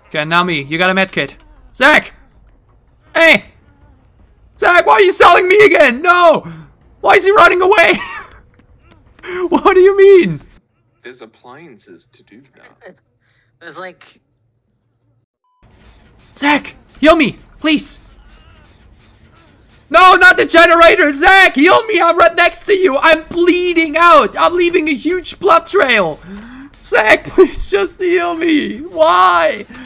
Okay, now me. You got a medkit. Zach! Hey! Zach, why are you selling me again? No! Why is he running away? What do you mean? There's appliances to do now. There's like... Zach! Heal me! Please! No, not the generator! Zach! Heal me! I'm right next to you! I'm bleeding out! I'm leaving a huge blood trail! Zach, please just heal me! Why?